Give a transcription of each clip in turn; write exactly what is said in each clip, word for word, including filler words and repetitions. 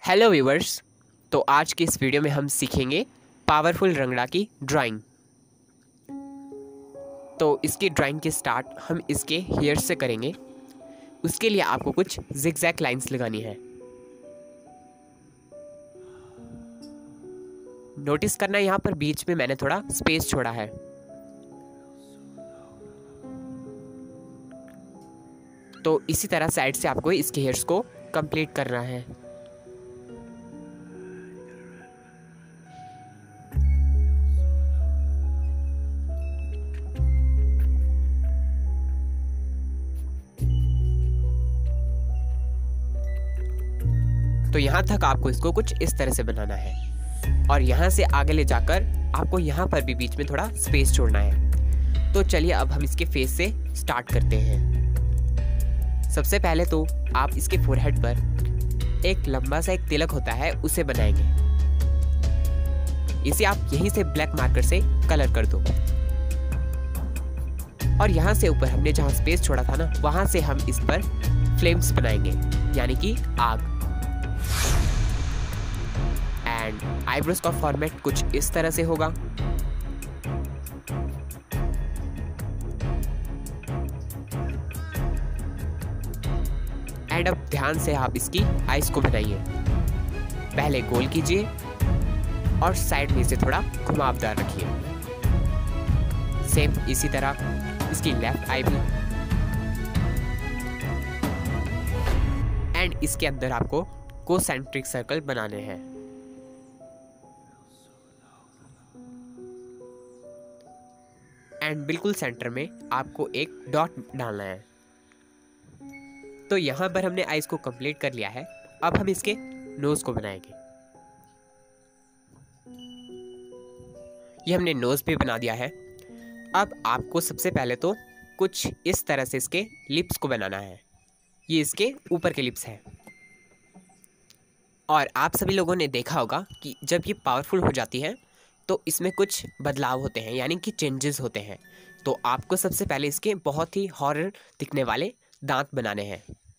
Hello viewers. तो आज की इस वीडियो में हम सीखेंगे पावरफुल रंगड़ा की ड्राइंग। तो इसकी ड्राइंग के स्टार्ट हम इसके हेयर से करेंगे। उसके लिए आपको कुछ जिगजैग लाइंस लगानी है। नोटिस करना यहाँ पर बीच में मैंने थोड़ा स्पेस छोड़ा है। तो इसी तरह साइड से आपको इसके हेयर्स को कंप्लीट करना है। तो यहाँ तक आपको इसको कुछ इस तरह से बनाना है और यहाँ से आगे ले जाकर आपको यहाँ पर भी बीच में थोड़ा स्पेस छोड़ना है। तो चलिए अब हम इसके फेस से स्टार्ट करते हैं। सबसे पहले तो आप इसके फोरहेड पर एक लंबा सा एक तिलक होता है, उसे बनाएंगे। इसे आप यहीं से ब्लैक मार्कर से कलर कर दो और यहाँ से ऊपर हमने जहाँ स्पेस छोड़ा था ना, वहाँ से हम इस पर फ्लेम्स बनाएंगे, यानी कि आग। एंड आईब्रोज का फॉर्मेट कुछ इस तरह से होगा। एंड अब ध्यान से आप इसकी आईज को बनाइए। पहले गोल कीजिए और साइड में इसे थोड़ा घुमावदार रखिए। सेम इसी तरह इसकी लेफ्ट आई भी। एंड इसके अंदर आपको कोसेंट्रिक सर्कल बनाने हैं। एंड बिल्कुल सेंटर में आपको एक डॉट डालना है। तो यहां पर हमने आईज को कंप्लीट कर लिया है। अब हम इसके नोज को बनाएंगे। ये हमने नोज पे बना दिया है। अब आपको सबसे पहले तो कुछ इस तरह से इसके लिप्स को बनाना है। ये इसके ऊपर के लिप्स हैं। और आप सभी लोगों ने देखा होगा कि जब ये पावरफुल हो जाती है तो इसमें कुछ बदलाव होते हैं, यानी कि चेंजेस होते हैं। तो आपको सबसे पहले इसके बहुत ही हॉरर दिखने वाले दांत बनाने हैं।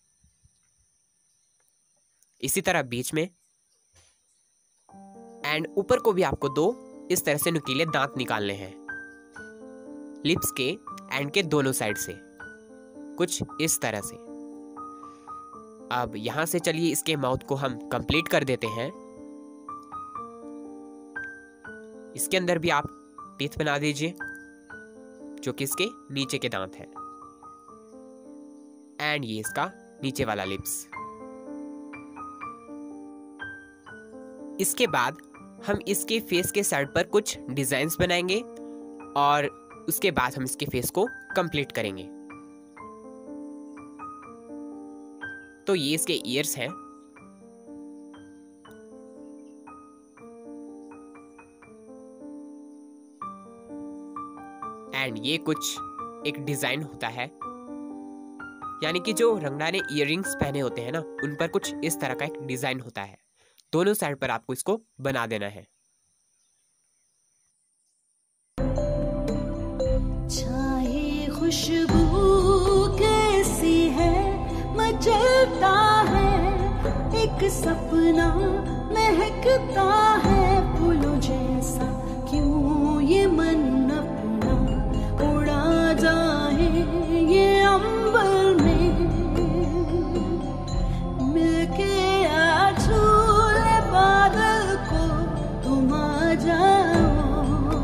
इसी तरह बीच में एंड ऊपर को भी आपको दो इस तरह से नुकीले दांत निकालने हैं, लिप्स के एंड के दोनों साइड से, कुछ इस तरह से। अब यहां से चलिए इसके माउथ को हम कंप्लीट कर देते हैं। इसके अंदर भी आप टीथ बना दीजिए, जो कि इसके नीचे के दांत हैं। एंड ये इसका नीचे वाला लिप्स। इसके बाद हम इसके फेस के साइड पर कुछ डिजाइन्स बनाएंगे और उसके बाद हम इसके फेस को कंप्लीट करेंगे। तो ये इसके ईयर्स हैं। एंड ये कुछ एक डिजाइन होता है, यानी कि जो रंगड़ा ने इयररिंग्स पहने होते हैं ना, उन पर कुछ इस तरह का एक डिजाइन होता है। दोनों साइड पर आपको इसको बना देना है। चाहे खुशबू कैसी है, मचलता है एक सपना, महकता है फूलों जैसा। क्यों ये मन अपना उड़ा जाए ये अंबर में, मिलके आ झूले बादल को। तुम आ जाओ,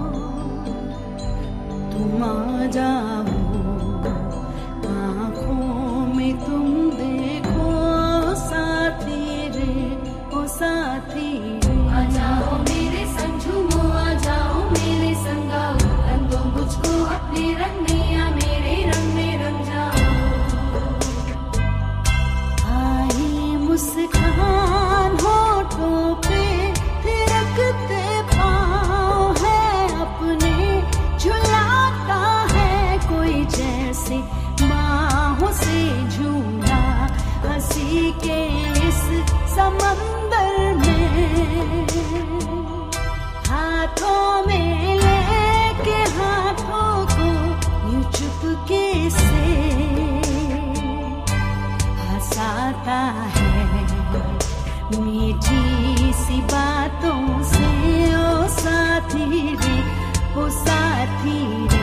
तुम आ जाओ, आँखों में तुम देखो साथी रे, ओ साथी रे। आ जाओ मेरे संग झूमो, आ जाओ मेरे संग गाओ, रंग दो मुझको अपने रंग में, या मेरे रंग में रंग जाओ। आई मुस्कान होठों पे, थिरकते पाँव है अपने, झुलाता है कोई जैसे बाहों से झूला, हंसी के इस समंदर में। हाथों में लेके हाथों को यूं चुपके से हंसाता है मीठी सी बातों से ओ साथी रे, ओ साथी रे।